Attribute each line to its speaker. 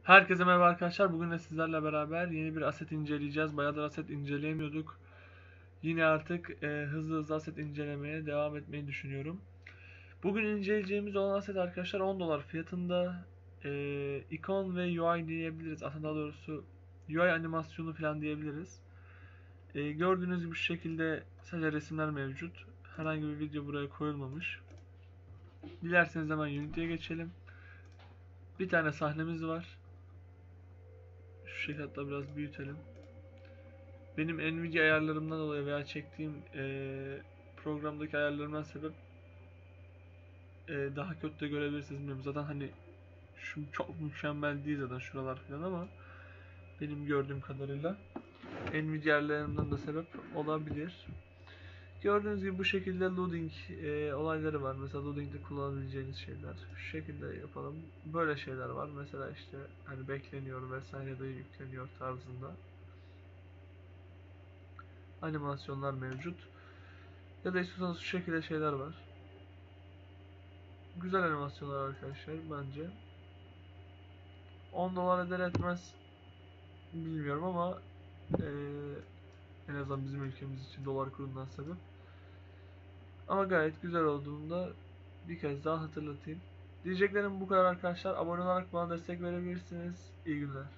Speaker 1: Herkese merhaba arkadaşlar. Bugün de sizlerle beraber yeni bir aset inceleyeceğiz. Bayağıdır aset inceleyemiyorduk. Yine artık hızlı aset incelemeye devam etmeyi düşünüyorum. Bugün inceleyeceğimiz olan aset arkadaşlar 10 dolar fiyatında ikon ve UI diyebiliriz. Aslında daha doğrusu UI animasyonu falan diyebiliriz. Gördüğünüz gibi şu şekilde sadece resimler mevcut. Herhangi bir video buraya koyulmamış. Dilerseniz hemen Unity'ye geçelim. Bir tane sahnemiz var. Şu şekilde hatta biraz büyütelim. Benim Nvidia ayarlarımdan dolayı veya çektiğim programdaki ayarlarımdan sebep daha kötü de görebilirsiniz bilmiyorum. Zaten hani şu çok mükemmel değil zaten şuralar falan ama benim gördüğüm kadarıyla Nvidia ayarlarımdan da sebep olabilir. Gördüğünüz gibi bu şekilde loading olayları var. Mesela loading'de kullanabileceğiniz şeyler. Şu şekilde yapalım. Böyle şeyler var. Mesela işte hani bekleniyor vesaire de yükleniyor tarzında animasyonlar mevcut. Ya da istiyorsanız şu şekilde şeyler var. Güzel animasyonlar arkadaşlar bence. 10 dolar eder etmez bilmiyorum ama en azından bizim ülkemiz için dolar kurundan sebep. Ama gayet güzel olduğunda bir kez daha hatırlatayım. Diyeceklerim bu kadar arkadaşlar. Abone olarak bana destek verebilirsiniz. İyi günler.